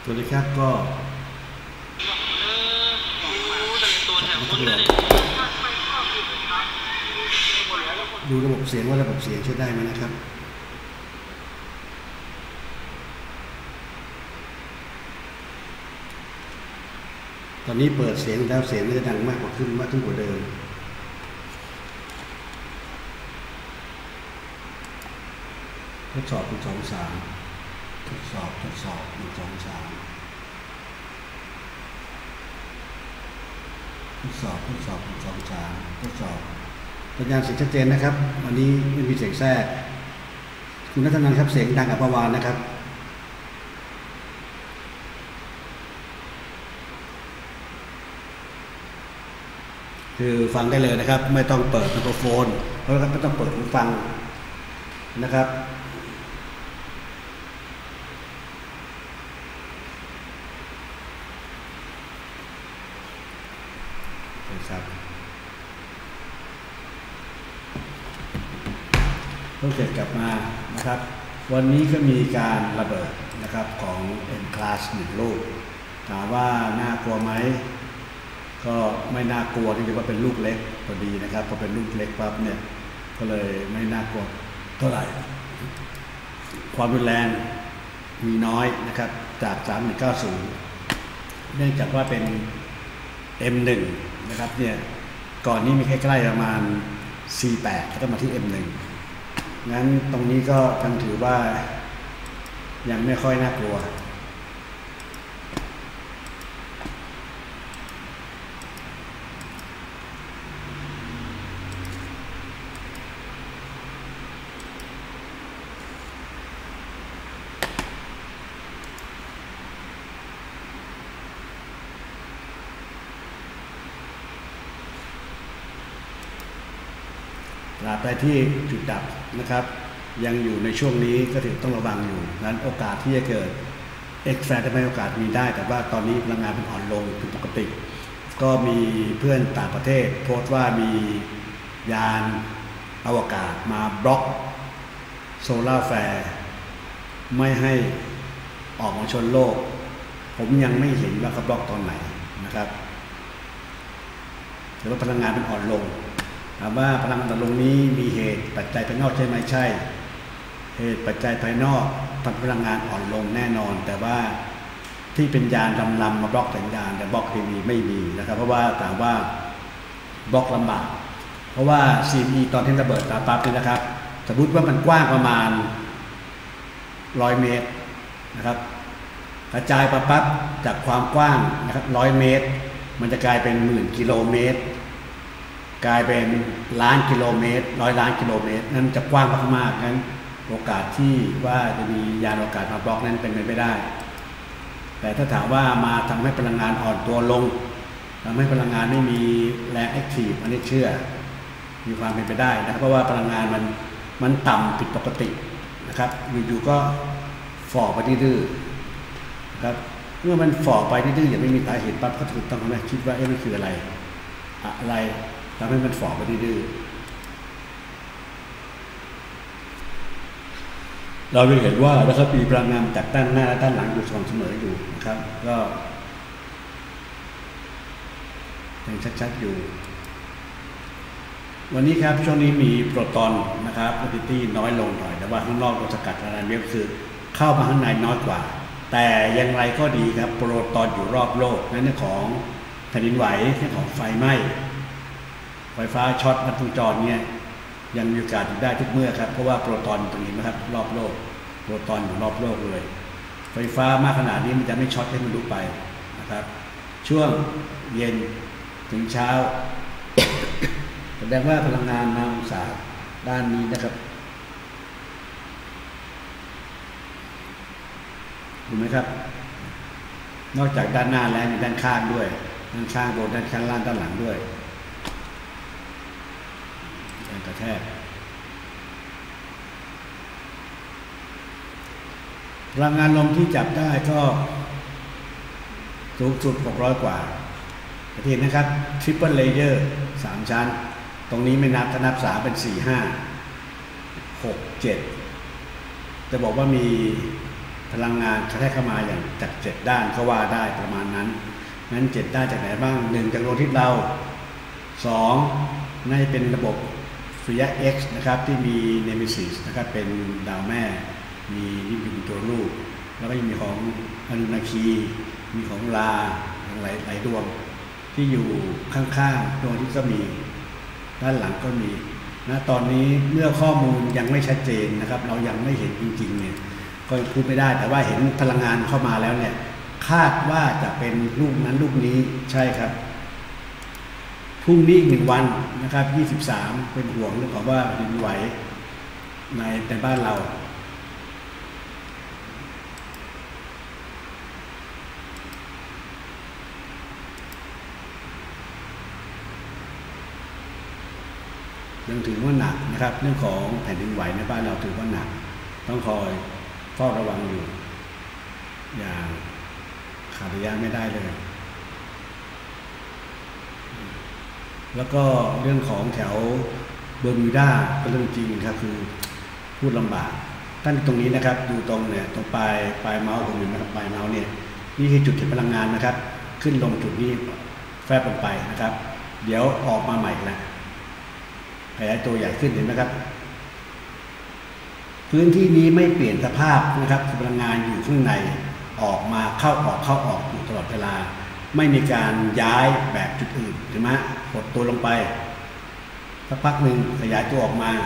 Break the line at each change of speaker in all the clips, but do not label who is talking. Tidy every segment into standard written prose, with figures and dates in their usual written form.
สวัสดีครับก็ดูระบบเสียงว่าระบบเสียงใช้ได้ไหมนะครับตอนนี้เปิดเสียงแล้วเสียงจะดังมากกว่าขึ้นกว่าเดิมทดสอบ1 2 3ทดสอบ1 2 3ทดสอบ1 2 3ทดสอบสัญญาณเสียงชัดเจนนะครับวันนี้ไม่มีเสียงแทรกคุณนัทนันท์ครับเสียงดังกับประวานนะครับคือฟังได้เลยนะครับไม่ต้องเปิดไมโครโฟนเพราะไม่ต้องเปิดหูฟังนะครับต้องเสร็จกลับมานะครับวันนี้ก็มีการระเบิดนะครับของ M-Class 1 ลูกถามว่าน่ากลัวไหมก็ไม่น่ากลัวที่จะว่าเป็นลูกเล็กพอดีนะครับพอเป็นลูกเล็กปั๊บเนี่ยก็เลยไม่น่ากลัวเท่าไหร่ความรุนแรงมีน้อยนะครับจาก3190เนื่องจากว่าเป็น M1 นะครับเนี่ยก่อนนี้มีใกล้ๆประมาณ C8 แล้วก็มาที่ M1 งั้นตรงนี้ก็ยังถือว่ายังไม่ค่อยน่ากลัวตราบใดที่จุดดับนะครับยังอยู่ในช่วงนี้ก็ถือต้องระวังอยู่นั้นโอกาสที่จะเกิดเอ็กแฟร์ไม่โอกาสมีได้แต่ว่าตอนนี้พลังงานเป็นอ่อนลงผิดปกติก็มีเพื่อนต่างประเทศโพสต์ว่ามียานอวกาศมาบล็อกโซลาร์แฟร์ไม่ให้ออกมาชนโลกผมยังไม่เห็นว่าเขาบล็อกตอนไหนนะครับแต่ว่าพลังงานเป็นอ่อนลงถามว่าพลังงานอ่อนลงนี้มีเหตุปัจจัยภายนอกใช่ไหมใช่เหตุปัจจัยภายนอกทำพลังงานอ่อนลงแน่นอนแต่ว่าที่เป็นยานลำมาบล็อกสัญญาณแต่บล็อกทีวีไม่มีนะครับเพราะว่าถามว่าบล็อกลำบากเพราะว่า CME ตอนที่ระเบิดตาปั๊บนี่นะครับสมมติว่ามันกว้างประมาณ100 เมตรนะครับกระจายปั๊บจากความกว้างนะครับ100 เมตรมันจะกลายเป็น10,000 กิโลเมตรกลายเป็นล้านกิโลเมตร100 ล้านกิโลเมตรนั้นจะกว้างมากๆนั้นโอกาสที่ว่าจะมียานอวกาศมาบล็อกนั้นเป็นไปไม่ได้แต่ถ้าถามว่ามาทำให้พลังงานอ่อนตัวลงทำให้พลังงานไม่มีแรงแอคทีฟอันนี้เชื่อมีความเป็นไปได้นะเพราะว่าพลังงานมันต่ำผิดปกตินะครับอยู่ๆก็ฝ่อไปดื้อๆนะครับเมื่อมันฝ่อไปดื้อๆอย่างไม่มีสาเหตุปั๊บก็ถูกต้องนะคิดว่ามันคืออะไรทำให้มันฝ่อไปดื้อเราจะเห็นว่านะครับมีพลังงานจากด้านหน้าและด้านหลังอยู่สม่ำเสมออยู่นะครับก็ยังชัดๆอยู่วันนี้ครับช่วงนี้มีโปรตอนนะครับโพซิตี้น้อยลงหน่อยแต่ว่าข้างนอกเราสกัดอะไรเนี่ยคือเข้ามาข้างในน้อยกว่าแต่อย่างไรก็ดีครับโปรตอนอยู่รอบโลกในเรื่องของแผ่นดินไหวเรื่องของไฟไหม้ไฟฟ้าช็อตวัดวงจรเนี่ยยังมีโอกาสอยู่ได้ทุกเมื่อครับเพราะว่าโปรตอนตรงนี้นะครับรอบโลกโปรตอนอยู่รอบโลกเลยไฟฟ้ามากขนาดนี้มันจะไม่ช็อตให้มันลุกไปนะครับช่วงเย็นถึงเช้าแสดงว่าพลังงานมาองศาด้านนี้นะครับถูกไหมครับนอกจากด้านหน้าแล้วมีด้านข้างด้วยด้านข้างบนด้านข้างล่างด้านหลังด้วยกระแทกพลังงานลมที่จับได้ก็สูงสุด600 กว่าเห็นนะครับ Triple Layer 3 ชั้นตรงนี้ไม่นับถ้านับ3เป็น4 5 6 7จะบอกว่ามีพพลังงานกระแทกเข้ามาอย่างจาก7 ด้านก็ว่าได้ประมาณนั้นนั้น7 ด้านจากไหนบ้าง1จากดวงอาทิตย์เรา2น่าจะเป็นระบบสุริยะ X นะครับที่มีเนมิซิสนะครับเป็นดาวแม่มีนี่เป็นตัวลูกแล้วก็ยังมีของอนุนาคีมีของราหลายดวงที่อยู่ข้างๆดวงที่ก็มีด้านหลังก็มีนะตอนนี้เมื่อข้อมูลยังไม่ชัดเจนนะครับเรายังไม่เห็นจริงๆเนี่ยก็พูดไม่ได้แต่ว่าเห็นพลังงานเข้ามาแล้วเนี่ยคาดว่าจะเป็นลูกนั้นลูกนี้ใช่ครับพรุ่งนี้1 วันนะครับ23เป็นห่วงเรื่องของว่าดินไหวในบ้านเรายังถือว่าหนักนะครับเรื่องของแผ่นดินไหวในบ้านเราถือว่าหนักต้องคอยเฝ้าระวังอยู่อย่างขาดระยะไม่ได้เลยแล้วก็เรื่องของแถวเบอร์มิวดาเป็นเรื่องจริงครับคือพูดลำบากท่านตรงนี้นะครับดูตรงเนี่ยตรงปลายเมาส์ผมเห็นนะครับปลายเมาส์เนี่ยนี่คือจุดเก็บพลังงานนะครับขึ้นลงจุดนี้แฟบลงไปนะครับเดี๋ยวออกมาใหม่แล้วขยายตัวใหญ่ขึ้นเห็นไหมครับพื้นที่นี้ไม่เปลี่ยนสภาพนะครับพลังงานอยู่ข้างในออกมาเข้าออกอยู่ตลอดเวลาไม่มีการย้ายแบบจุดอื่นใช่ไหมกดตัวลงไปสักพักหนึ่งขยายตัวออกมา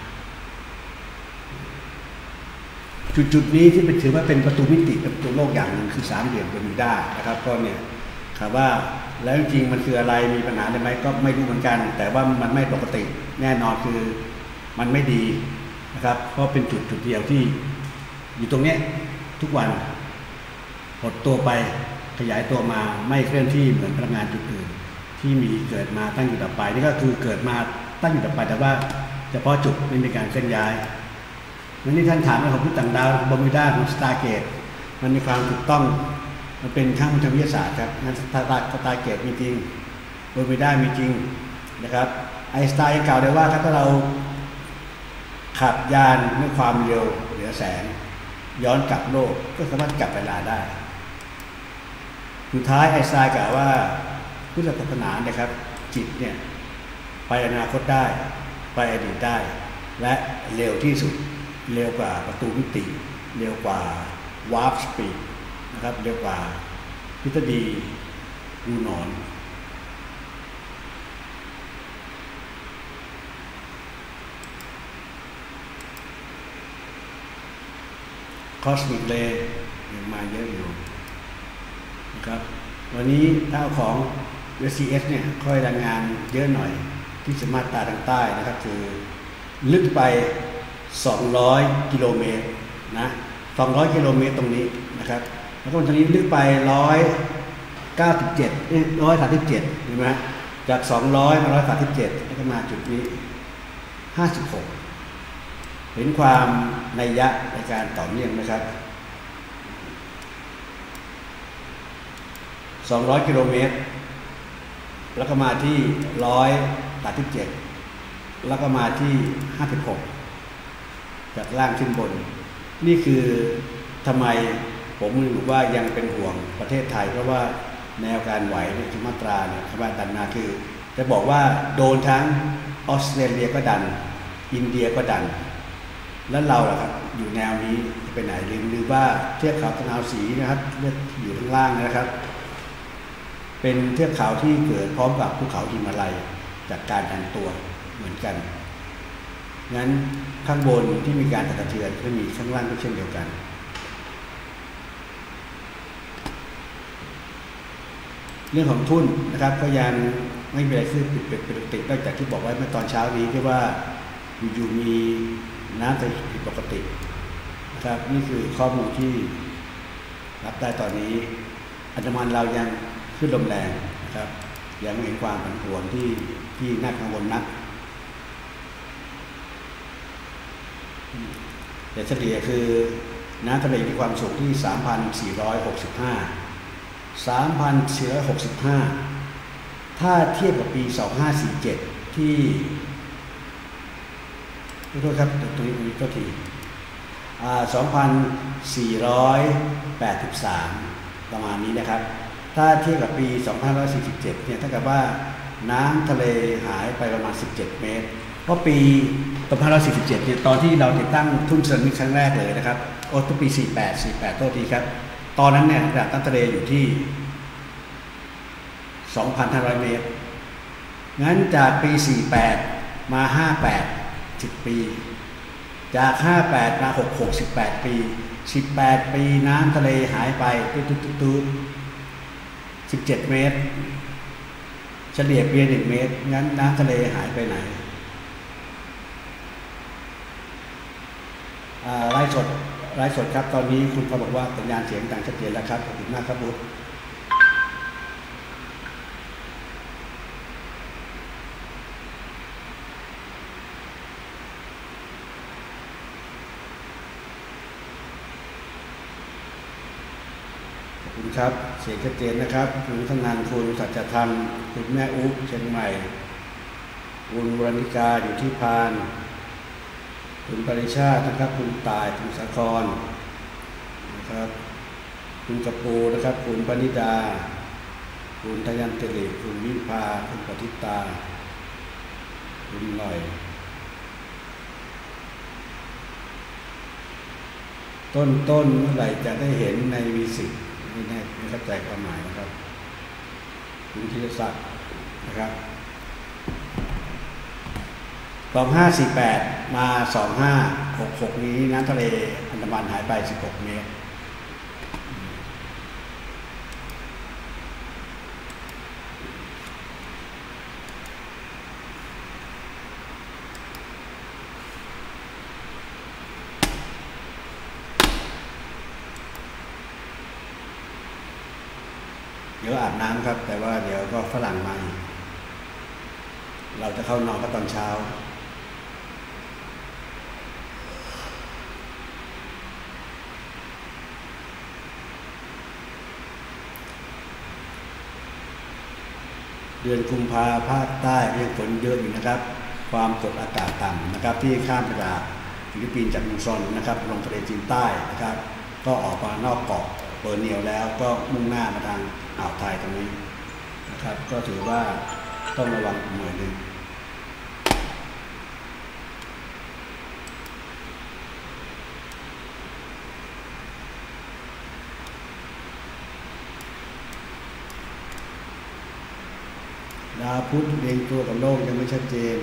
จุดนี้ที่เป็นถือว่าเป็นประตูมิติเป็นประตูโลกอย่างหนึ่งคือ3 เหลี่ยมเบอร์มิวดานะครับก็เนี่ยถามว่าแล้วจริงมันคืออะไรมีปัญหาได้ไหมก็ไม่รู้เหมือนกันแต่ว่ามันไม่ปกติแน่นอนคือมันไม่ดีนะครับเพราะเป็นจุดเดียวที่อยู่ตรงนี้ทุกวันหดตัวไปขยายตัวมาไม่เคลื่อนที่เหมือนพลังงานจุดอื่นที่มีเกิดมาตั้งอยู่ต่อไปนี่ก็คือเกิดมาตั้งอยู่ต่อไปแต่ว่าเฉพาะจุดไม่มีการเคลื่อนย้ายวันนี้ท่านถามเรื่องของพุทธต่างดาวเบอร์มิวดาของสตาร์เกตมันมีความถูกต้องมันเป็นข้างทางวิทยาศาสตร์ครับงั้นสตาร์เกตมีจริงเบอร์มิวดามีจริงนะครับไอน์สไตน์กล่าวได้ว่าถ้าเราขับยานด้วยความเร็วเหนือแสงย้อนกลับโลกก็สามารถกลับเวลาได้สุดท้ายไอน์สไตน์กล่าวว่าพุทธศาสนาเนี่ยครับจิตเนี่ยไปอนาคตได้ไปอดีตได้และเร็วที่สุดเร็วกว่าประตูมิติเร็วกว่าวาร์ปสปีดนะครับเร็วกว่าทฤษฎีรูหนอนคอสมิกเลย์ยังมาเยอะอยู่นะครับวันนี้ถ้าของ SCS เนี่ยค่อยรายงานเยอะหน่อยที่สามารถตาทางใต้นะครับคือลึกไป200 กิโลเมตรนะ200 กิโลเมตรตรงนี้นะครับแล้วก็ตรงนี้ลึกไป137เห็นไหมจาก200มา137แล้วก็มาจุดนี้56เห็นความนัยยะในการต่อเนื่องนะครับ200 กิโลเมตรแล้วก็มาที่137แล้วก็มาที่56จากล่างขึ้นบนนี่คือทำไมผมรู้ว่ายังเป็นห่วงประเทศไทยเพราะว่าแนวการไหวในสุมาตราเนี่ยคำว่าดันมาคือจะบอกว่าโดนทั้งออสเตรเลียก็ดันอินเดียก็ดันแล้วเราล่ะครับอยู่แนวนี้จะไปไหนหรือว่าเทือกเขาตะนาวศรีนะครับเลือกอยู่ข้างล่างนะครับเป็นเทือกเขาที่เกิดพร้อมกับภูเขาหิมาลัยจากการดันตัวเหมือนกันงั้นข้างบนที่มีการสั่นสะเทือนก็มีข้างล่างก็เช่นเดียวกันเรื่องของทุ่นนะครับก็ยังไม่มีอะไรขึ้นติดนอกจากที่บอกไว้เมื่อตอนเช้านี้ที่ว่าอยู่มีน้ำผิดปกตินะครับนี่คือข้อมูลที่รับได้ตอนนี้อันดามันเรายังขึ้นลมแรงนะครับยังไม่เห็นความผันผวนที่น่ากังวลนักแต่เฉลี่ยคือน้ำทะเลมีความสูงที่ 3,465 ถ้าเทียบกับปี 2547 ที่ขอโทษครับตรงนี้ก็ที 2,483 ประมาณนี้นะครับถ้าเทียบกับปี2547เนี่ยเท่ากับว่าน้ำทะเลหายไปประมาณ17 เมตรเพราะปี2547เนี่ยตอนที่เราติดตั้งทุ่นเซรามิกครั้งแรกเลยนะครับต้นปี48โทษทีครับตอนนั้นเนี่ยระดับน้ำทะเลอยู่ที่ 2,500 เมตรงั้นจากปี48มา58 10 ปีจาก58มา66 18 ปี18 ปีน้ำทะเลหายไปตุ๊ด17 เมตรเฉลี่ยปี1 เมตรงั้นน้ำทะเลหายไปไหนไลฟ์สดครับตอนนี้คุณเขาบอกว่าสัญญาณเสียงต่างชัดเจนแล้วครับขอบคุณมากครับบุ๊คคุณครับเสียงชัดเจนนะครับคุณทำงานคุณสัจธรรมคุณแม่อุ๊บเชียงใหม่คุณวรณิกาอยู่ที่พานคุณปริชาตินะครับคุณตายคุณสาครนะครับคุณกระปูนะครับคุณปณิดาคุณทยันเตลิคุณวิภาคุณปฏิตาคุณหน่อยต้นเมื่อไหร่จะได้เห็นในV10ไม่เข้าใจความหมายนะครับคุณธีรศักดิ์นะครับ2548มา2566นี้น้ำทะเลอันดามันหายไป16 เมตรเดี๋ยวอาบน้ำครับแต่ว่าเดี๋ยวก็ฝรั่งมาเราจะเข้านอนก็ตอนเช้าเดือนกุมภาภาคใต้ยังฝนเยอะอยู่นะครับความกดอากาศต่ำนะครับที่ข้ามจากฟิลิปปินส์จากลูซอนนะครับลงทะเลจีนใต้นะครับก็ออกมานอกเกาะเบอร์เนียวแล้วก็มุ่งหน้ามาทางอ่าวไทยตรงนี้นะครับก็ถือว่าต้องระวังหน่อยหนึ่งดาวพุธเรียงตัวกับโลกยังไม่ชัดเจน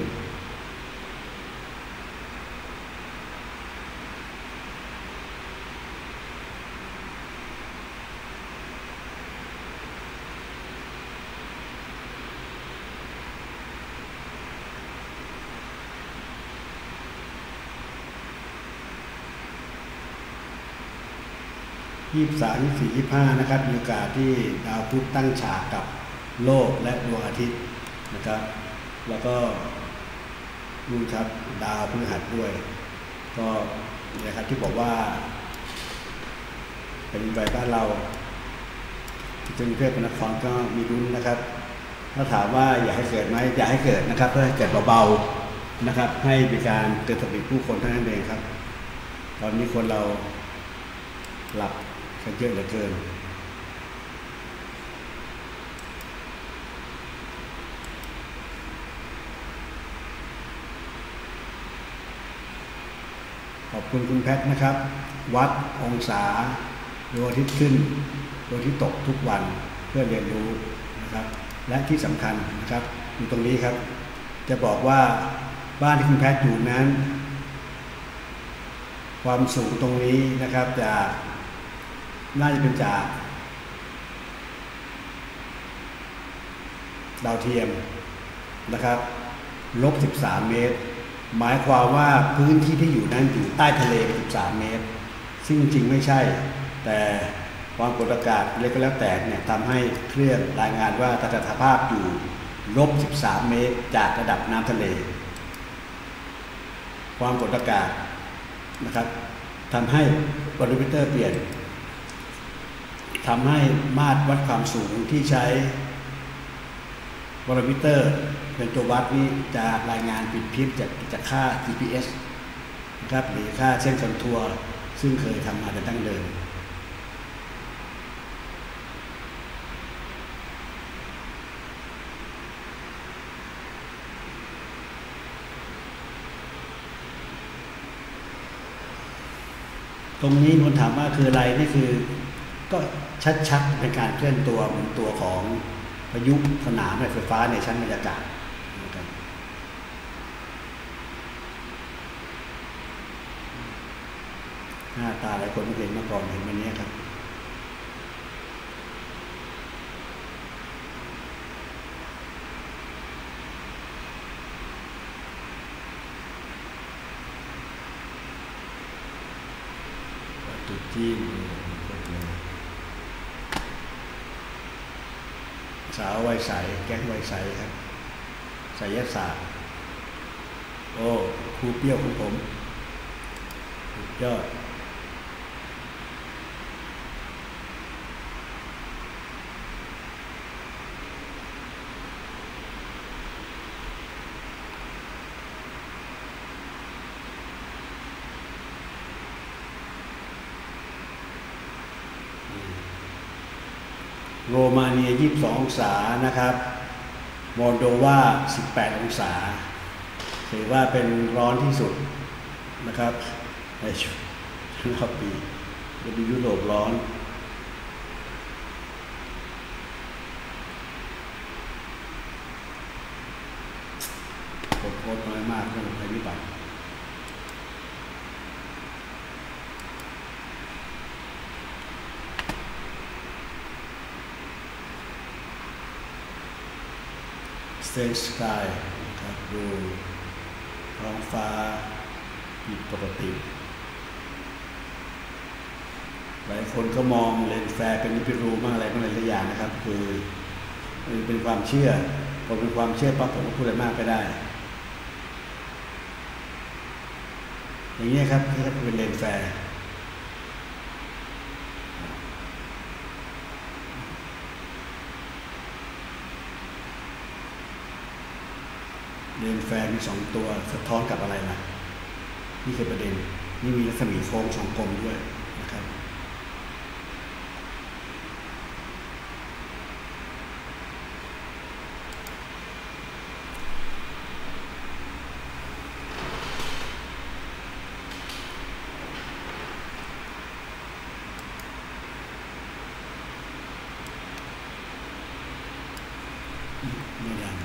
23 24 25นะครับมีโอกาสที่ดาวพุธตั้งฉากกับโลกและดวงอาทิตย์นะครับแล้วก็ดูครับดาวพฤหัสด้วยก็นะครับที่บอกว่าเป็นใบบ้านเราที่กรุงเทพมหานครก็มีลุ้นนะครับถ้าถามว่าอยากให้เกิดไหมอยากให้เกิดนะครับเพื่อให้เกิดเบาๆนะครับให้เป็นการเตือนสติผู้คนเท่านั้นเองครับตอนนี้คนเราหลับกันเยอะเหลือเกินขอบคุณคุณแพทนะครับ วัดองศาดวงอาทิตย์ขึ้นดวงอาทิตย์ตกทุกวันเพื่อเรียนรู้นะครับและที่สำคัญนะครับอยู่ตรงนี้ครับจะบอกว่าบ้านที่คุณแพทอยู่นั้นความสูงตรงนี้นะครับจากน่าจะเป็นจากดาวเทียมนะครับ-13 เมตรหมายความว่าพื้นที่ที่อยู่นั้นอยู่ใต้ทะเล13 เมตรซึ่งจริงไม่ใช่แต่ความกดอากาศเล็กก็แล้วแต่เนี่ยทำให้เครื่องรายงานว่าสถานภาพอยู่-13 เมตรจากระดับน้ำทะเลความกดอากาศนะครับทำให้บาโรมิเตอร์เปลี่ยนทำให้มาตรวัดความสูงที่ใช้บาโรมิเตอร์เป็นตัววัดนี้จะรายงานผิดเพี้ยนจากค่า GPS นะครับหรือค่าเส้นคอนทัวร์ซึ่งเคยทำมาแต่ดั้งเดิมตรงนี้คนถามว่าคืออะไรนี่คือก็ชัดๆเป็นการเคลื่อนตัวเหมือนตัวของพายุสนามไฟฟ้าในชั้นบรรยากาศหน้าตาหลายคนไม่เห็นมาก่อนเห็นวันนี้ครับจุดที่สาววัยใสแก๊งวัยใสครับไสยศาสตร์โอ้ครูเปี้ยวของผมสุดยอดโรมาเนีย22 องศานะครับมอลโดวา18 องศาถือว่าเป็นร้อนที่สุดนะครับในช่วงปีฤดูยุโรปร้อนผลกระทบน้อยมากเรื่องภัยพิบัติสเตนสกายนะครับดูท้องฟ้าผิดปกติหลายคนก็มองเลนส์แฟร์เป็นนิพิรูมากอะไรหลายอย่างนะครับคือเป็นความเชื่อพอเป็นความเชื่อปั๊บผมก็พูดอะไรมากไปได้อย่างนี้ครับนี่เป็นเลนส์แฟร์เลนส์แฟร์มี2 ตัวสะท้อนกับอะไรนะนี่คือประเด็นนี่มีรัศมีโค้ง2 กลมด้วยนะครับไม่ดัง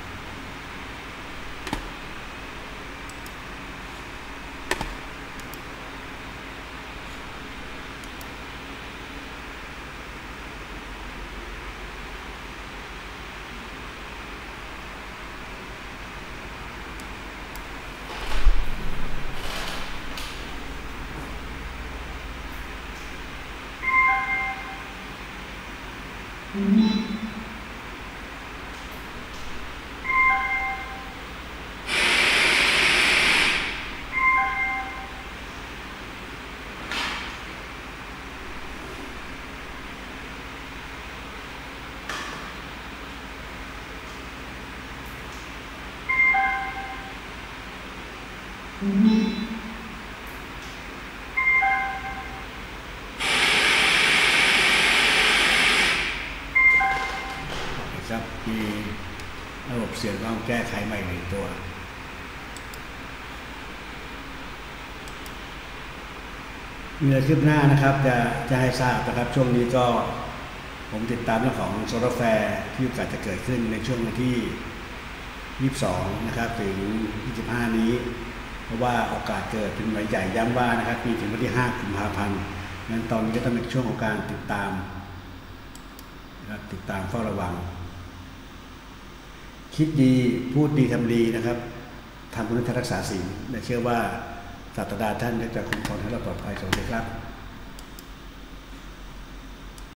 ครับมีระบบเสียงต้องแก้ไขใหม่1 ตัวมีอะไรคืบหน้านะครับจะให้ทราบนะครับช่วงนี้ก็ผมติดตามเรื่องของโซลาร์แฟร์ที่โอกาสจะเกิดขึ้นในช่วงวันที่22นะครับถึง25นี้เพราะว่าโอกาสเกิดเป็นใหญ่ย้ำว่านะครับมีถึงวันที่5 กุมภาพันธ์นั้นตอนนี้ก็ต้องเป็นช่วงของการติดตามนะครับติดตามเฝ้าระวังคิดดีพูดดีทำดีนะครับทำบุญรักษาศีลและเชื่อว่าศาสตราจารย์ท่านจะคุ้มครองให้เราปลอดภัยสวัสดีครับ